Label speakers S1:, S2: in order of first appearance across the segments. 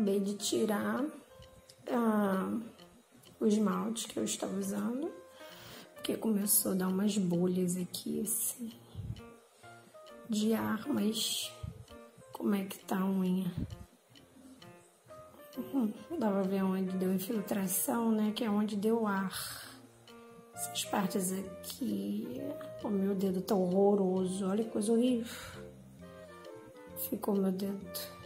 S1: Acabei de tirar o esmalte que eu estava usando, porque começou a dar umas bolhas aqui, assim, de ar, mas como é que tá a unha? Dá pra ver onde deu infiltração, né, que é onde deu ar. Essas partes aqui, o meu dedo tá horroroso, olha que coisa horrível. Ficou meu dedo.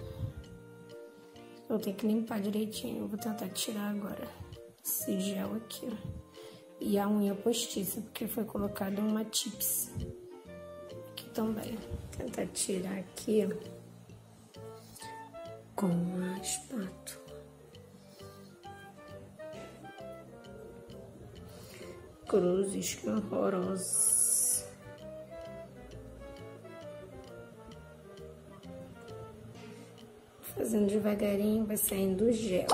S1: Eu tenho que limpar direitinho, eu vou tentar tirar agora esse gel aqui, ó. E a unha postiça, porque foi colocada uma tips aqui também. Vou tentar tirar aqui, ó, com a espátula. Cruzes, que horrorosos. Fazendo devagarinho, vai saindo o gel.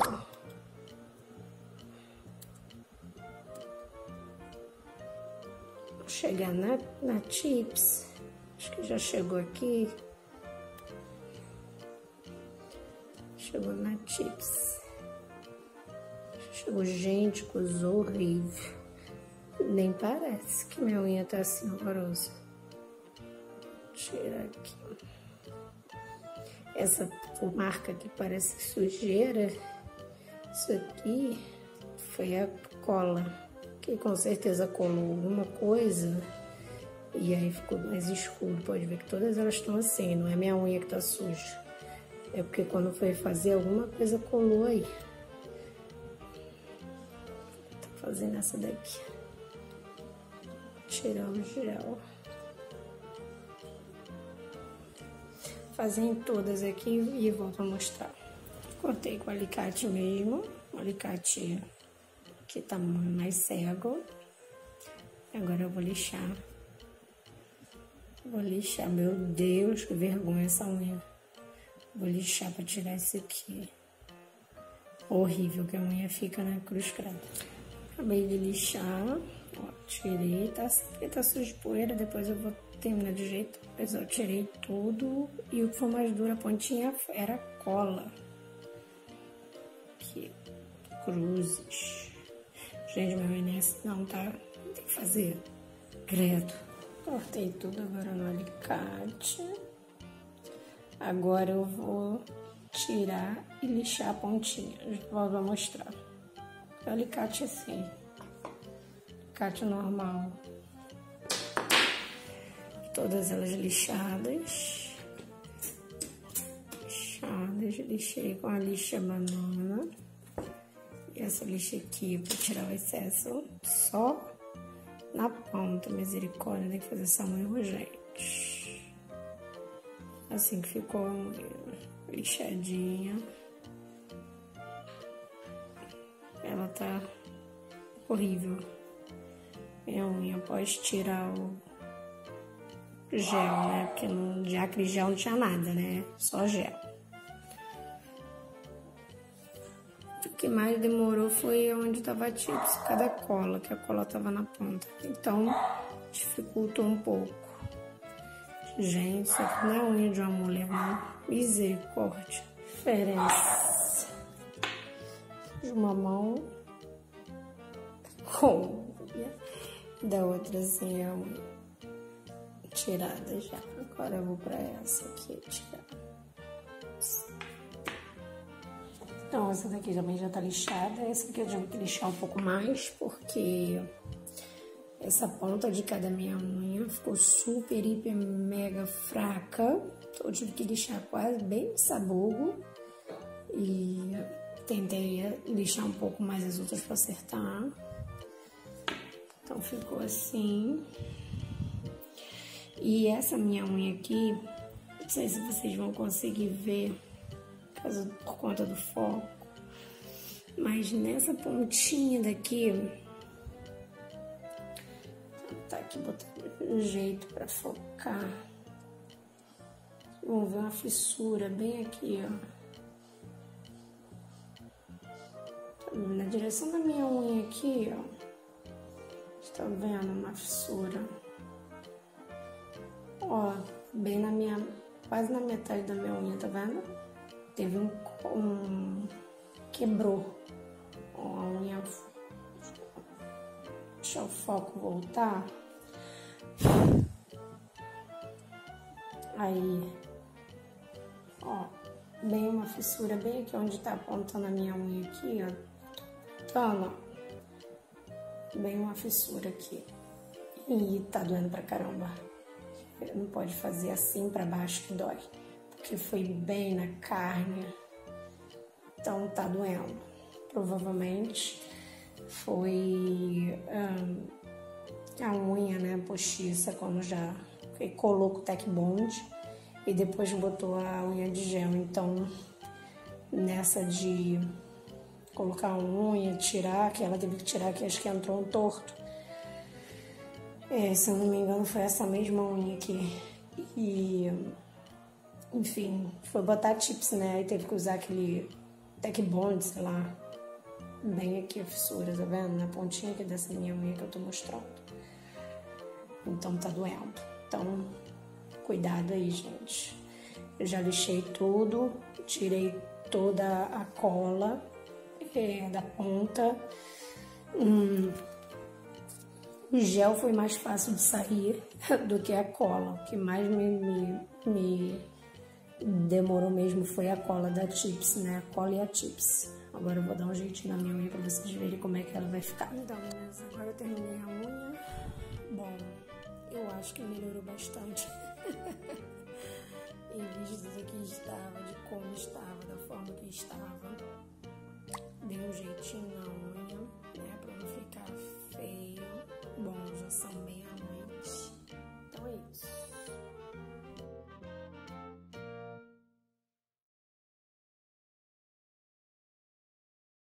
S1: Vou chegar na tips. Acho que já chegou aqui. Chegou na tips. Chegou, gente, coisa horrível. Nem parece que minha unha tá assim horrorosa. Tirar aqui. Essa marca que parece sujeira, isso aqui foi a cola, que com certeza colou alguma coisa e aí ficou mais escuro. Pode ver que todas elas estão assim, não é minha unha que tá suja. É porque quando foi fazer alguma coisa colou aí. Tô fazendo essa daqui. Tirar o gel. Fazer em todas aqui e volto a mostrar. Cortei com alicate mesmo. O alicate que tá mais cego. Agora eu vou lixar. Vou lixar. Meu Deus, que vergonha essa unha. Vou lixar pra tirar isso aqui. Horrível que a unha fica na cruz credo. Acabei de lixar. Ó, tirei, tá assim, porque tá sujo de poeira, depois eu vou terminar de jeito. Mas eu tirei tudo e o que foi mais duro, a pontinha, era cola. Aqui, cruzes. Gente, meu Inês não tá, tem que fazer. Credo. Cortei tudo agora no alicate. Agora eu vou tirar e lixar a pontinha. Vou mostrar. O alicate assim. Alicate normal. Todas elas lixadas. Lixei com a lixa banana. E essa lixa aqui para tirar o excesso só na ponta. Misericórdia, tem que fazer essa unha urgente. Assim que ficou a unha lixadinha. Ela tá horrível. Minha unha após tirar o gel, né? Porque de acrigel não tinha nada, né? Só gel. O que mais demorou foi onde tava a tips, cada cola, que a cola tava na ponta. Então, dificultou um pouco. Gente, isso aqui não é unha de uma mulher, não. Misericórdia. Diferença de uma mão com da outra assim, é unha tirada já. Agora eu vou pra essa aqui tirar. Então, essa daqui também já tá lixada. Essa aqui eu já vou lixar um pouco mais, porque essa ponta de cada minha unha ficou super, hiper, mega fraca. Então, eu tive que lixar quase bem sabugo. E tentei lixar um pouco mais as outras pra acertar. Então, ficou assim. E essa minha unha aqui, não sei se vocês vão conseguir ver, por conta do foco, mas nessa pontinha daqui, tá aqui botando um jeito pra focar. Vamos ver uma fissura bem aqui, ó. Na direção da minha unha aqui, ó. Tá vendo uma fissura? Ó, bem na minha, quase na metade da minha unha, tá vendo? teve quebrou a unha. Deixa o foco voltar. Aí, ó, bem uma fissura bem aqui onde tá apontando a minha unha aqui, ó. Então, ó, bem uma fissura aqui. E tá doendo pra caramba. Não pode fazer assim pra baixo que dói, porque foi bem na carne. Então tá doendo. Provavelmente foi a unha, né, postiça, quando já colou com o Tec Bond e depois botou a unha de gel. Então, nessa de colocar a unha, tirar, que ela teve que tirar, que acho que entrou um torto. Se eu não me engano, foi essa mesma unha aqui. E, enfim, foi botar tips, né? Aí teve que usar aquele Tec Bond, sei lá. Bem aqui a fissura, tá vendo? Na pontinha aqui dessa minha unha que eu tô mostrando. Então tá doendo. Então, cuidado aí, gente. Eu já lixei tudo, tirei toda a cola da ponta. O gel foi mais fácil de sair do que a cola. O que mais me demorou mesmo foi a cola da Tips, né? A cola e a Tips. Agora eu vou dar um jeitinho na minha unha pra vocês verem como é que ela vai ficar. Então, meninas, agora eu terminei a unha. Bom, eu acho que melhorou bastante. Em vista do que estava, de como estava, da forma que estava. Dei um jeitinho na unha, né? Pra não ficar feio. Bom, já são meia